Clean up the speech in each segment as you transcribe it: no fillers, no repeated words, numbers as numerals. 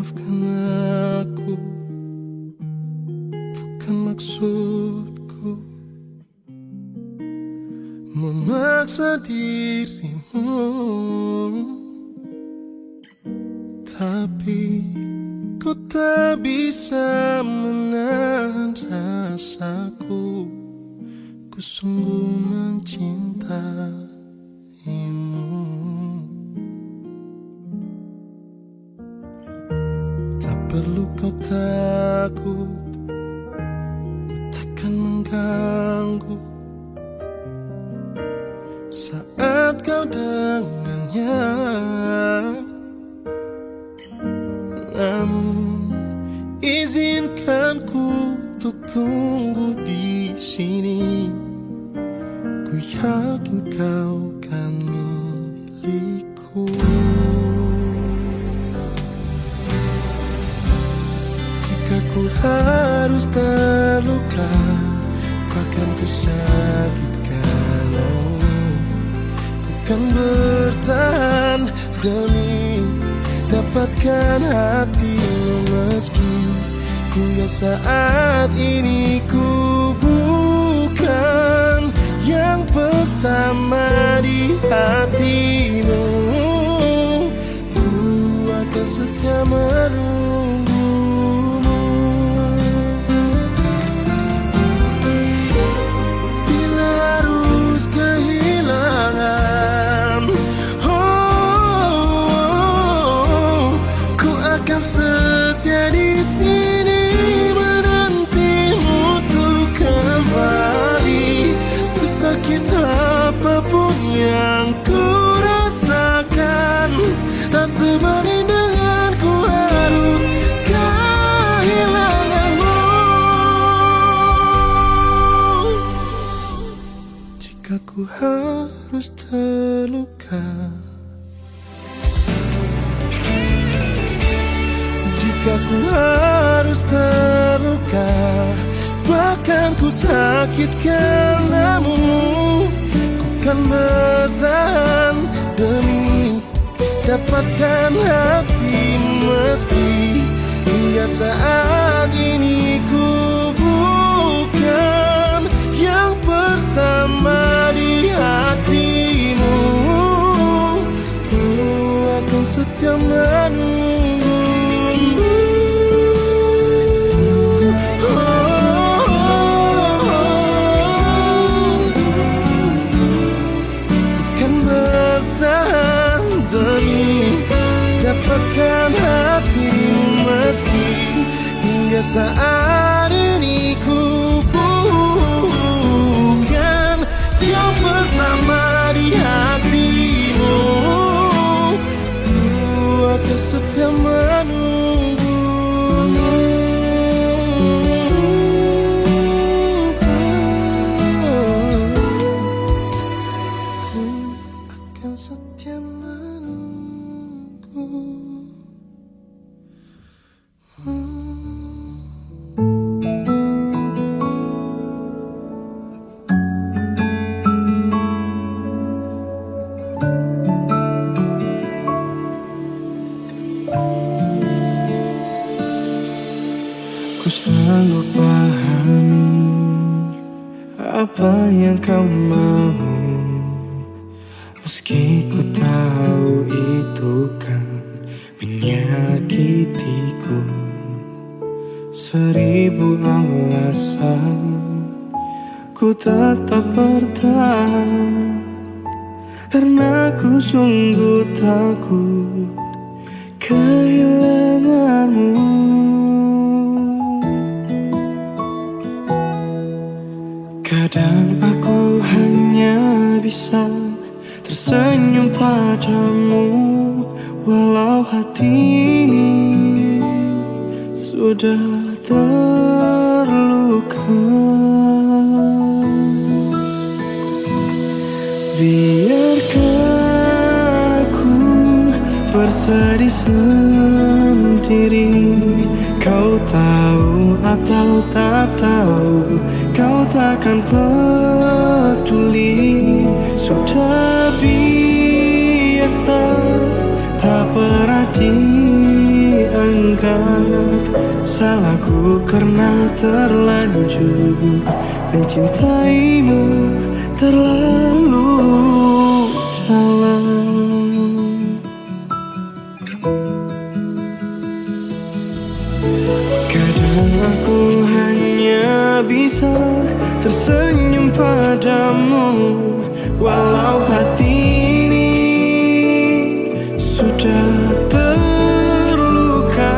Maafkan aku, bukan maksudku memaksa dirimu, tapi ku tak bisa menahan rasaku. Ku sungguh mencintaimu. Tak perlu kau takut, ku takkan mengganggu saat kau dengannya. Namun izinkan ku untuk tunggu di sini. Ku yakin kau kan milikku. Jika ku harus terluka, ku akan ku sakitkanmu. Ku kan bertahan demi dapatkan hatimu, meski hingga saat ini ku bukan yang pertama di hatimu. Ku akan setia menunggumu. Bila harus kehilangan, ku akan setia di sini menantimu untuk kembali. Sesakit apapun yang ku rasakan, tak sebanding dengan ku harus kehilanganmu. Jika ku harus terluka, jika ku harus terluka, bahkan ku sakitkan kamu, ku kan bertahan demi dapatkan hati, meski hingga saat ini ku bukan yang pertama di hatimu. Ku akan setia menunggu. Dapatkan hatimu, meski hingga saat ini ku bukan yang pertama di hatimu. Ku akan setia menunggumu. Ku akan setia menunggu. Ku selalu pahami apa yang kau mau, meski ku tahu itu kan menyakitiku. 1000 alasan ku tetap bertahan, karena ku sungguh takut kehilanganmu. Kadang aku hanya bisa tersenyum padamu, walau hati ini sudah terluka. Biarkan aku bersedih sendiri. Kau tahu atau tak tahu, kau takkan peduli. Sudah biasa, tak pernah di dianggap salahku karena terlanjur mencintaimu terlalu dalam. Kadang aku hanya bisa tersenyum padamu, walau hati ini sudah terluka.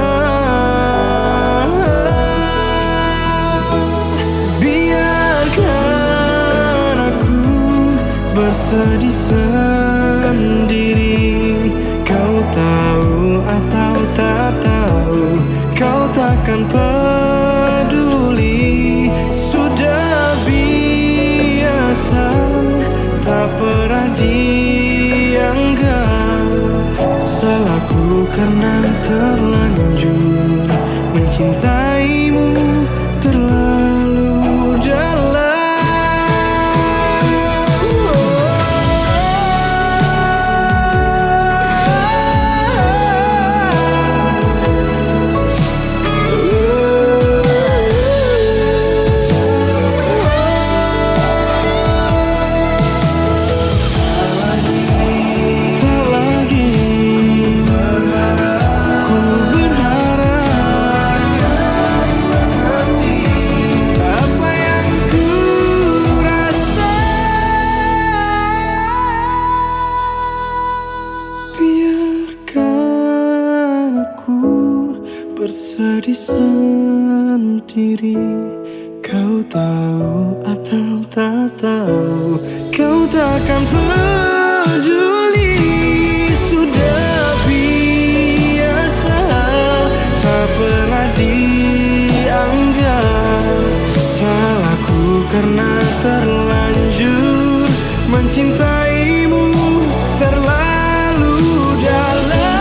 Biarkan aku bersedih sendiri. Kau tahu atau tak tahu, kau takkan peduli. Sudah biasa, tak pernah dianggap salahku karena terlanjur mencintaimu terlalu dalam. Bersedih sendiri. Kau tahu atau tak tahu, kau takkan peduli. Sudah biasa, tak pernah dianggap salahku karena terlanjur mencintaimu terlalu dalam.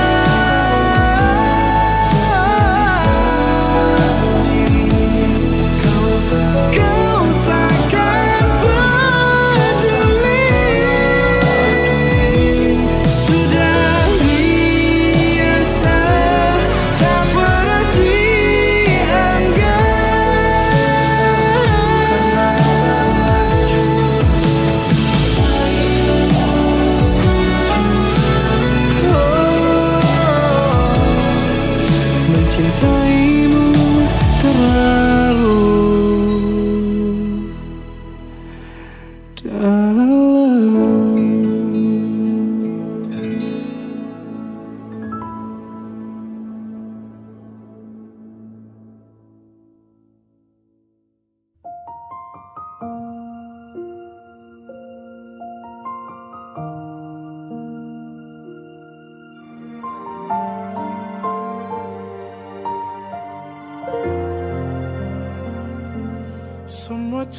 Mencintaimu terlalu dalam. Semua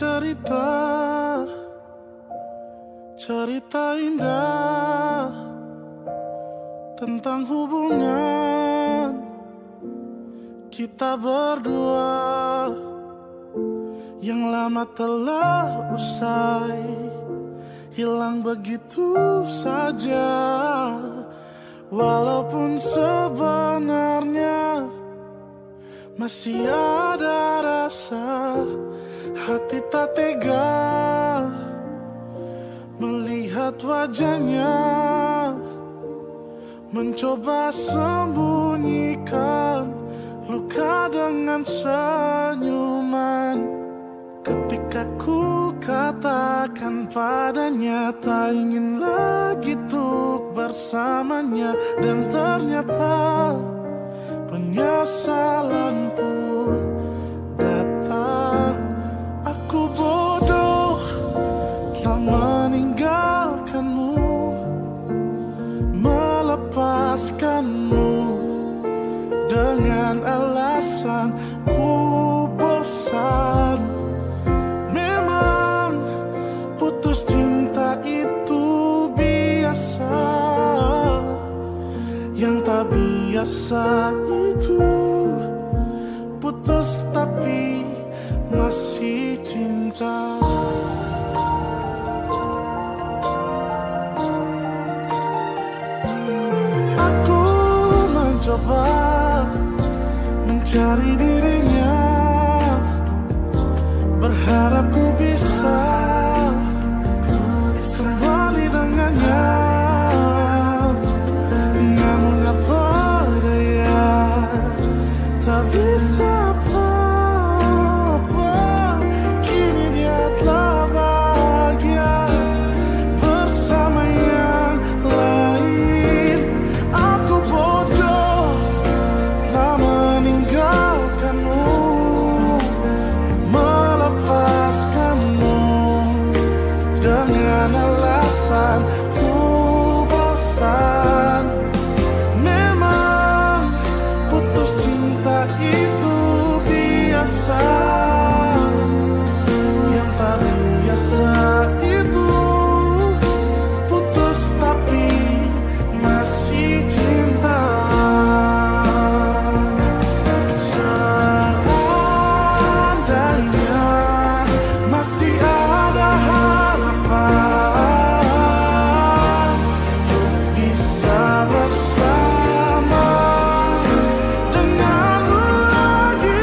cerita indah tentang hubungan kita berdua yang lama telah usai, hilang begitu saja. Walaupun sebenarnya masih ada rasa, hati tak tega melihat wajahnya, mencoba sembunyikan luka dengan senyuman. Ketika ku katakan padanya tak ingin lagi untuk bersamanya, dan ternyata penyesalan pun datang. Aku bodoh telah meninggalkanmu, melepaskanmu dengan alasan ku bosan. Memang putus cinta itu biasa, yang tak biasa itu putus tapi masih cinta. Aku mencoba mencari dirinya, berharap ku bisa kembali dengannya. Namun apa daya, tak bisa apa-apa. Kini dia telah bahagia bersama yang lain. Aku bodoh telah meninggalkanmu, melepaskanmu dengan alasan ku bosan. Memang putus cinta itu biasa, yang tak biasa itu putus tapi masih cinta. Seandainya masih ada harapan bisa bersama denganmu lagi.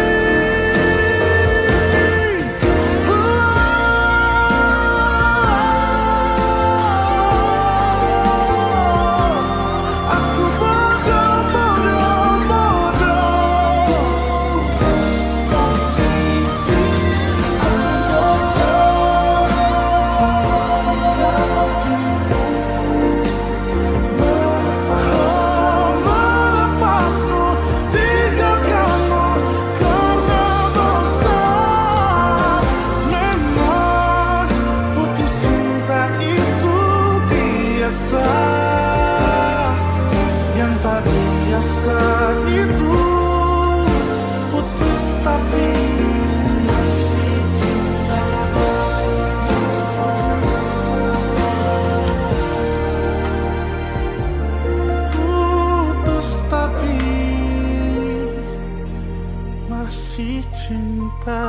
Aku melepasmu, tinggalkanmu karena bosan. Memang putus cinta itu biasa, yang tak biasa itu putus tapi masih cinta. Putus tapi masih cinta.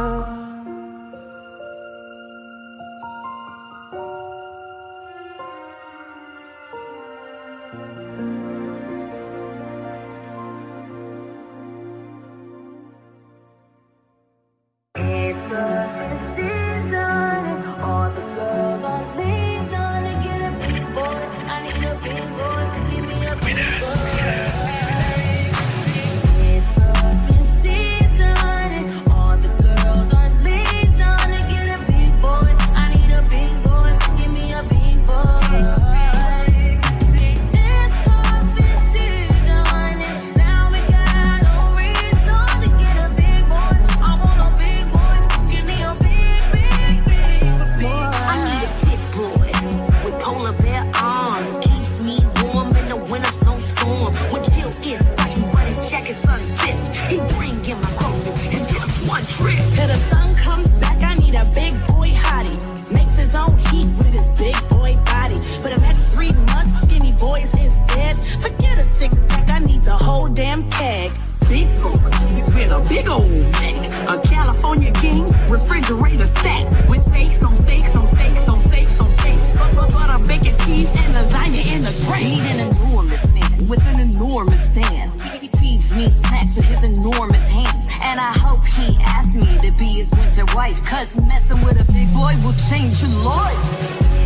Cause messing with a big boy will change your life.